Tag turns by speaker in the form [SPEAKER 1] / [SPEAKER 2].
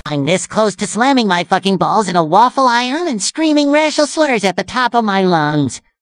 [SPEAKER 1] I'm this close to slamming my fucking balls in a waffle iron and screaming racial slurs at the top of my lungs.